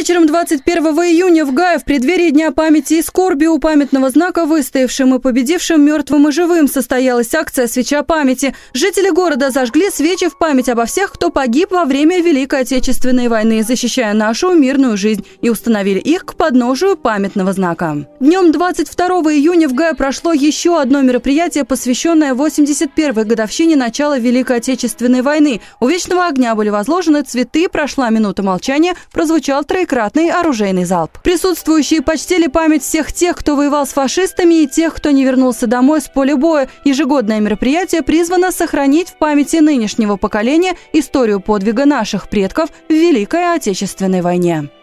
Вечером 21 июня в Гае в преддверии Дня памяти и скорби у памятного знака «Выстоявшим и победившим мертвым и живым» состоялась акция «Свеча памяти». Жители города зажгли свечи в память обо всех, кто погиб во время Великой Отечественной войны, защищая нашу мирную жизнь, и установили их к подножию памятного знака. Днем 22 июня в Гае прошло еще одно мероприятие, посвященное 81-й годовщине начала Великой Отечественной войны. У Вечного огня были возложены цветы, прошла минута молчания, прозвучал троекратный оружейный залп. Присутствующие почтили память всех тех, кто воевал с фашистами, и тех, кто не вернулся домой с поля боя. Ежегодное мероприятие призвано сохранить в памяти нынешнего поколения историю подвига наших предков в Великой Отечественной войне.